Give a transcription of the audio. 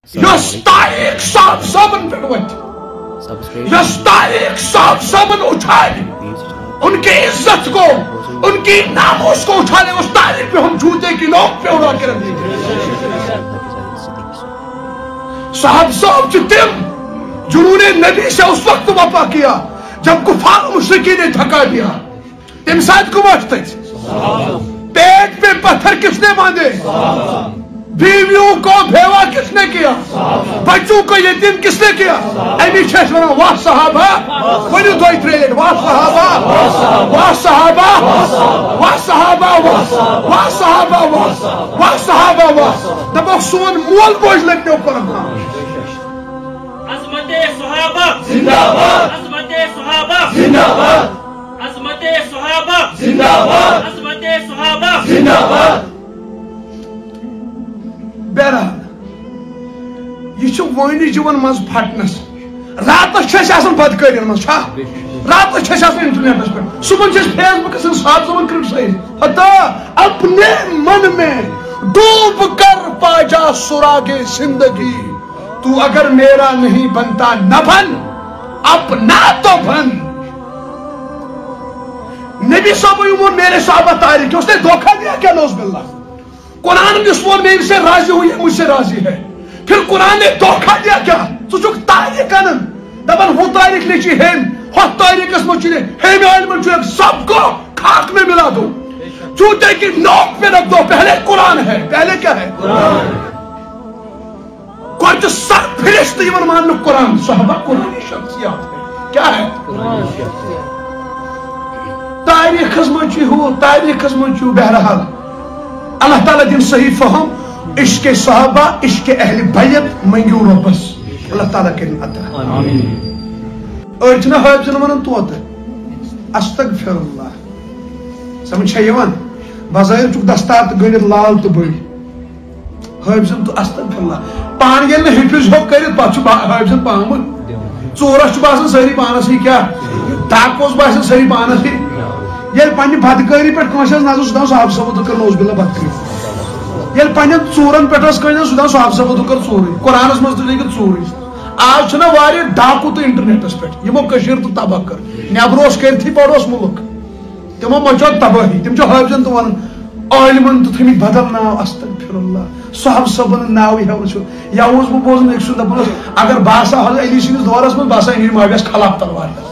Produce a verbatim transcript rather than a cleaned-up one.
یس تاریخ صاحب صابن پہ وت یس تاریخ صاحب صابن اٹھائے ان کی عزت کو ان کی ناموس کو اٹھانے اس تاریخ پہ ہم جوتے کی نوک پہ اڑا کے رکھ دیں گے. صاحب صاحب تم جنہوں نے نبی سے اس وقت وفا کیا جب کفار مشرکی نے دھکا دیا. تم ساتھ کو مجھتے پیٹ پہ پتھر کس نے باندھے؟ بیویوں کو بھیوا کس نے کیا؟ بچوں کو یتیم کس نے کیا؟ امی چھس ونا واہ صحابہ ونیو دوئی تریٹ واہ صحابہ واہ صحابہ واہ صحابہ واہ صحابہ واہ صحابہ واہ دبا سون مول بوجھ لگنے اوپر عظمت صحابہ زندہ باد عظمت صحابہ زندہ باد عظمت صحابہ زندہ باد عظمت صحابہ زندہ باد. بہرحال یہ وانی جان مز پھٹنس راتس بدکاری مز راتس انٹرنیٹس پہ صبح فیس بکس صاحب صاحب کرٹیسائز حتی اپنے من میں ڈوب کر پا جا سراغ زندگی. تو اگر میرا نہیں بنتا نہ بن اپنا تو بن. نبی صاحب میرے صحابہ تاریخ اس نے دھوکہ دیا کیا؟ نوز باللہ. قرآن جس وہ میرے سے راضی ہوئی ہے مجھ سے راضی ہے. پھر قرآن نے دھوکہ دیا کیا؟ تو جو تاریخ انن دبن وہ تاریخ لکھی ہم ہو تاریخ اس مجھے ہم علم جو سب کو خاک میں ملا دو جوتے کی نوک پہ رکھ دو. پہلے قرآن ہے. پہلے کیا ہے؟ قرآن. کوئی جو سر پھرست ایمان مان لو قرآن. صحابہ قرآن شخصیات ہے. کیا ہے؟ قرآن شخصیات. تاریخ مجھے ہو تاریخ مجھے. بہرحال اللہ تعالیٰ دن صحیح فہم عشق صحابہ عشق اہل بیت منگیو ربس اللہ تعالیٰ کرن عطا. ارچنا حافظن ونن توت استغفر اللہ سمجھ یوان بظاہر چک دستار تو گنت لال تو بڑی حافظن تو استغفر اللہ پان یل حفظ ہو کرت پہ حافظن پامت ژورس باسان ساری پانس ہی کیا ڈاکوس باسان ساری پانس ہی یل پنہ بدکاری پہ کنس نظر سہ صاحب صاحب کر نوز باللہ بدکاری یل پنہ ژورن پہ کنس سہ صاحب صاحب کر ژوری قرآنس مز تو لگت ژوری. آج چھنا واریاہ ڈاکو تو انٹرنیٹس پہ یمو کشیر تو تباہ کر نیبر اس کرتھی بڑوس ملک تمو مچو تباہی. تم چھ حافظن تو ون عالمن تو تھمت بدل ناو استغفر اللہ صاحب صاحبن ناو ہیون چھ یا اوس بہ بوزن ایک سو دپن اگر باسا علی سندس دورس من باسا ہیر ماویس خلاف تلوار